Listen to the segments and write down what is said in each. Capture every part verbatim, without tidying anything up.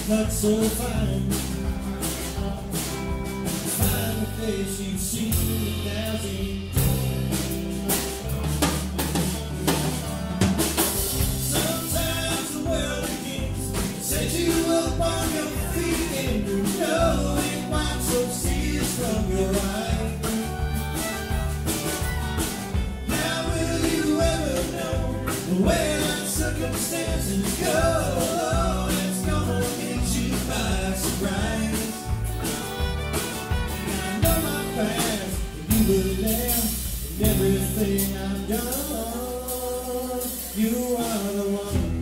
not so fine. Find the face you've seen a thousand. Sometimes the world begins, set you up on your feet, and you know it wipes up tears from your eyes. Now will you ever know the way that circumstances go? Surprise. I know my past, you were there in everything I've done. You are the one.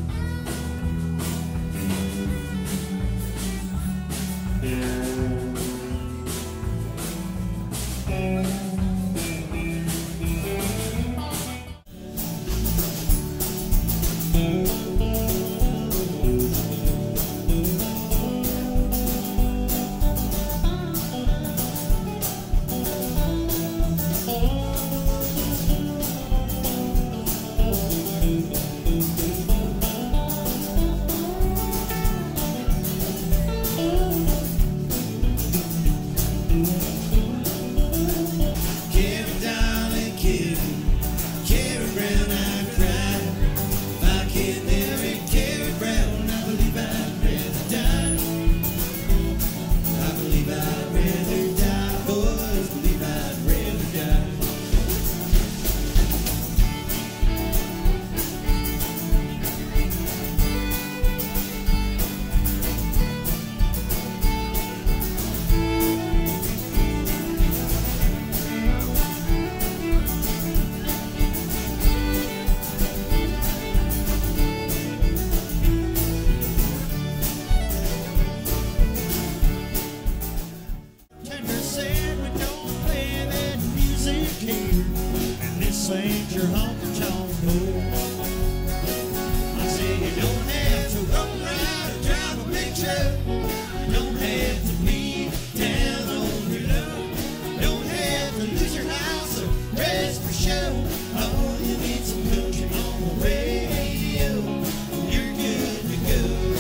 Ain't your honky tonk door. I say you don't have to run ride or drive a big truck. You don't have to be down on your luck. Don't have to lose your house or rest for show. All you need some country on the radio. You're good to go.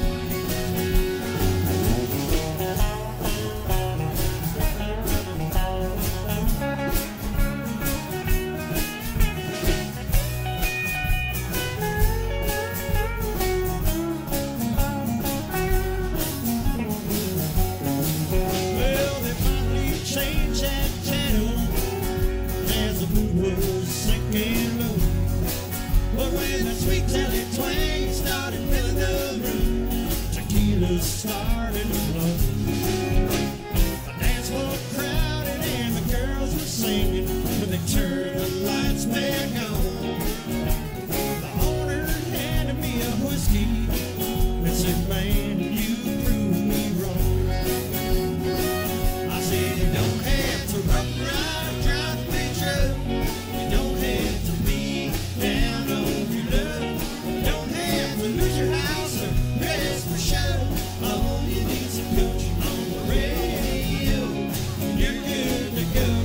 Started to blow. The dance floor crowded and the girls were singing, but they turned the lights back on. The owner handed me a whiskey and said, man, you proved me wrong. I said, you don't have to rock, ride, or drive a big truck. You don't have to be down on your luck. You don't have to lose your house or rest for show. All you need is a coach on the radio. You're good to go.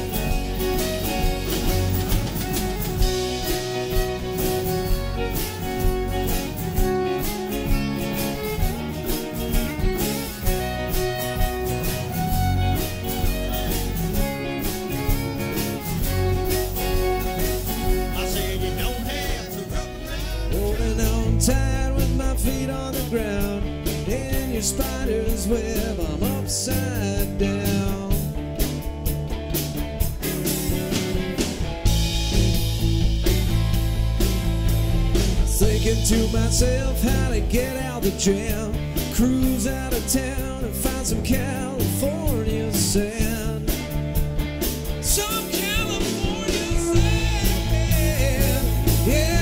I said you don't have to rock around. Holding on tight with my feet on the ground. In your spider's web, I'm upside down. Thinking to myself how to get out the jam, cruise out of town and find some California sand. Some California sand, yeah.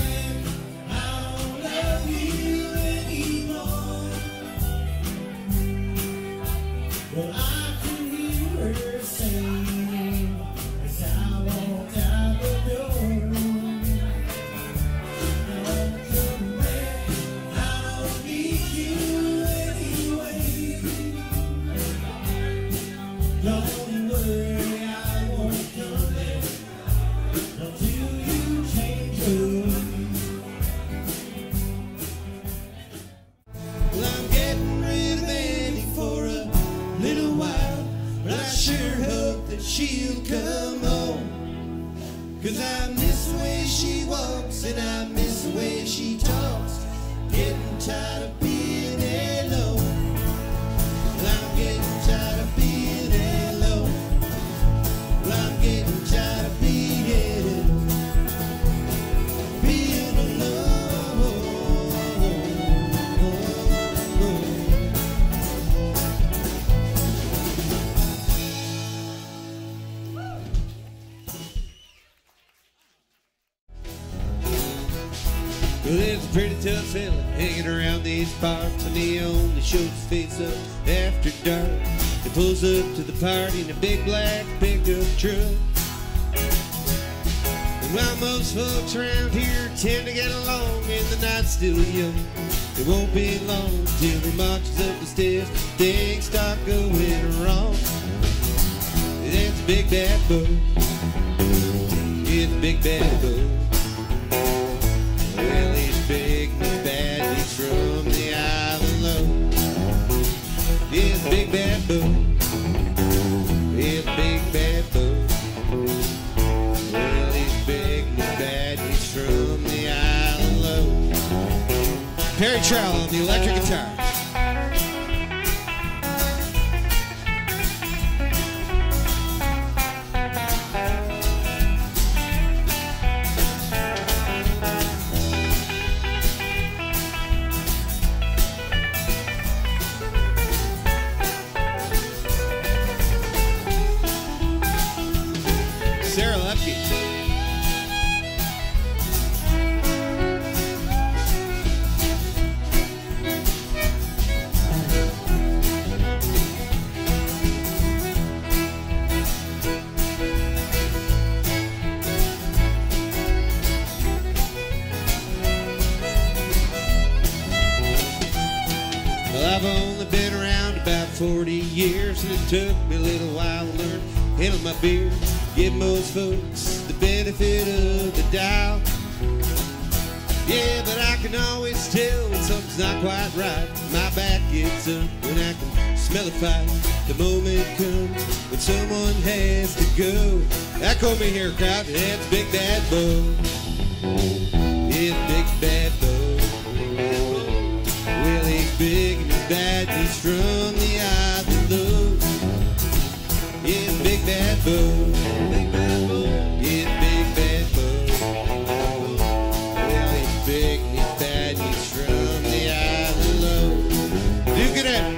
Don't come back, I don't love you anymore. 'cause I miss the way she walks and I miss the way she talks. Getting tired of being alone. I'm getting tired of being alone. I'm getting tired of being being alone. Well, it's a pretty tough feeling hanging around these parts, and he only shows his face up after dark. He pulls up to the party in a big black pickup truck. And while most folks around here tend to get along and the night's still young, it won't be long till he marches up the stairs, things start going wrong. It's a big bad boy. It's a big bad boy. Well, he's big and he's bad, he's from the island low. He's a big bad boy. He's a big bad boy. Well, he's big and he's bad, he's from the island low. Perry Trowell on the electric guitar. Sarah Lepke. Well, I've only been around about forty years, and it took me a little while to learn to handle my beer. Give most folks the benefit of the doubt. Yeah, but I can always tell when something's not quite right. My back gets up when I can smell a fight. The moment comes when someone has to go. Echo me here, crowd. That's Big Bad Bo. Yeah, Big Bad Bo. Well, he's big and he's bad, and he's from the island low. Yeah, Big Bad Bo. Big Bad Bo. Yeah, Big Bad Bo. Well, he's big and he's bad and he's from the island low. Duke it out.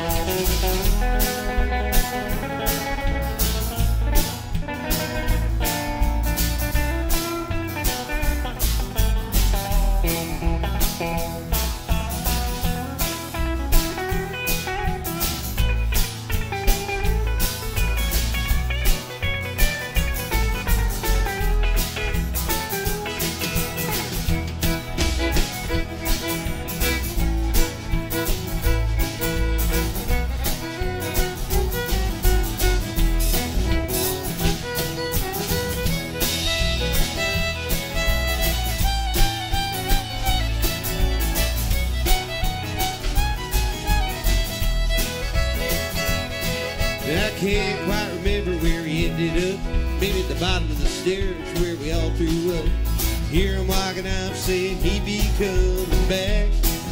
I can't quite remember where he ended up. Maybe at the bottom of the stairs where we all threw up. Hear him walking out saying he'd be coming back.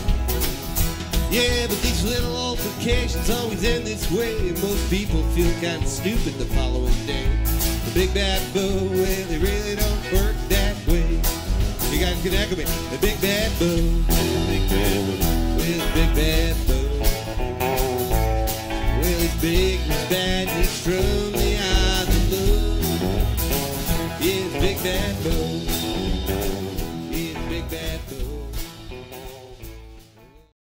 Yeah, but these little altercations always end this way, and most people feel kind of stupid the following day. The Big Bad Bo, well, they really don't work that way. You guys can echo me. The Big Bad Bo. The Big Bad Bo. Well, the Big Bad Bo. Well, he's big, he's bad, he's from the island low. Yeah, it's Big Bad Bo.